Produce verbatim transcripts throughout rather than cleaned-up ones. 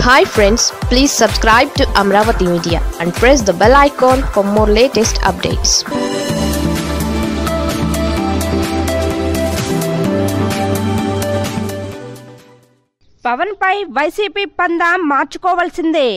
Hi friends, please subscribe to Amaravathi Media and press the bell icon for more latest updates. Pawan పై వైసీపీ పందా మార్చుకోవాల్సిందే.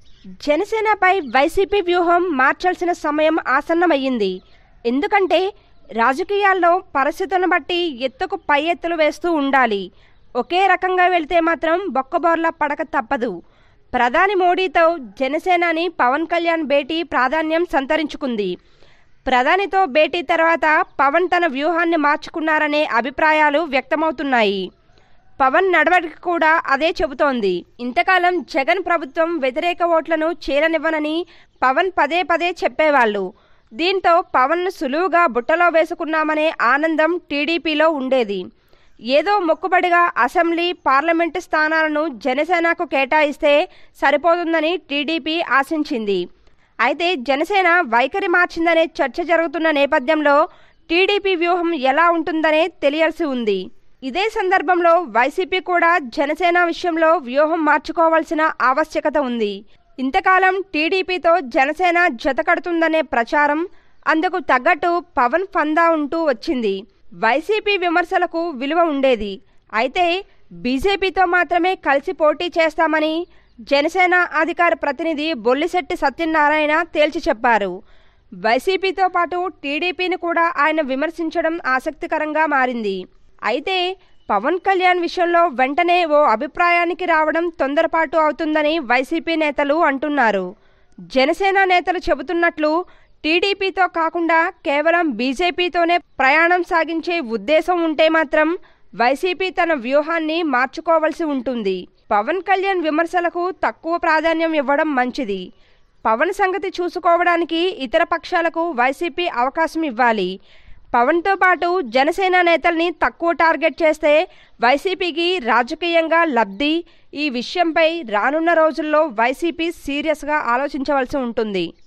జనసేనపై వైసీపీ వ్యూహం మార్చాల్సిన సమయం ఆసన్నమయ్యింది. ఎందుకంటే రాజకీయాల్లో పరిస్థితులను బట్టి ఎత్తుకు పై ఎత్తులు వేస్తూ ఉండాలి. ఒకే రకంగా వెళ్తే మాత్రం బొక్కబోర్ల పడక తప్పదు. ప్రధాని మోడీతో జనసేనాని పవన్ కళ్యాణ్ భేటీ ప్రాధాన్యం సంతరించుకుంది. ప్రధానితో భేటీ తర్వాత పవన్ తన వ్యూహాన్ని మార్చుకున్నారనే అభిప్రాయాలు వ్యక్తమవుతున్నాయి. పవన్ నడవడిక కూడా అదే చెబుతోంది. ఇంతకాలం జగన్ ప్రభుత్వం వ్యతిరేక ఓట్లను చేరనివ్వనని పవన్ పదే పదే చెప్పేవాళ్ళు. దీంతో పవన్ను సులువుగా బుట్టలో వేసుకున్నామనే ఆనందం టీడీపీలో ఉండేది. ఏదో మొక్కుబడిగా అసెంబ్లీ, పార్లమెంటు స్థానాలను జనసేనకు కేటాయిస్తే సరిపోతుందని టీడీపీ ఆశించింది. అయితే జనసేన వైఖరి మార్చిందనే చర్చ జరుగుతున్న నేపథ్యంలో టీడీపీ వ్యూహం ఎలా ఉంటుందనే తెలియాల్సి ఉంది. ఇదే సందర్భంలో వైసీపీ కూడా జనసేన విషయంలో వ్యూహం మార్చుకోవాల్సిన ఆవశ్యకత ఉంది. ఇంతకాలం టీడీపీతో జనసేన జతకడుతుందనే ప్రచారం, అందుకు తగ్గట్టు పవన్ ఫందా ఉంటూ వచ్చింది. వైసీపీ విమర్శలకు విలువ ఉండేది. అయితే బీజేపీతో మాత్రమే కలిసి పోటీ చేస్తామని జనసేన అధికార ప్రతినిధి బొల్లిశెట్టి సత్యనారాయణ తేల్చి చెప్పారు. వైసీపీతో పాటు టీడీపీని కూడా ఆయన విమర్శించడం ఆసక్తికరంగా మారింది. అయితే పవన్ కళ్యాణ్ విషయంలో వెంటనే ఓ అభిప్రాయానికి రావడం తొందరపాటు అవుతుందని వైసీపీ నేతలు అంటున్నారు. జనసేన నేతలు చెబుతున్నట్లు టీడీపీతో కాకుండా కేవలం బీజేపీతోనే ప్రయాణం సాగించే ఉద్దేశం ఉంటే మాత్రం వైసీపీ తన వ్యూహాన్ని మార్చుకోవాల్సి ఉంటుంది. పవన్ కళ్యాణ్ విమర్శలకు తక్కువ ప్రాధాన్యం ఇవ్వడం మంచిది. పవన్ సంగతి చూసుకోవడానికి ఇతర పక్షాలకు వైసీపీ అవకాశం ఇవ్వాలి. పవన్తో పాటు జనసేన నేతల్ని తక్కువ టార్గెట్ చేస్తే వైసీపీకి రాజకీయంగా లబ్ధి. ఈ విషయంపై రానున్న రోజుల్లో వైసీపీ సీరియస్గా ఆలోచించవలసి ఉంటుంది.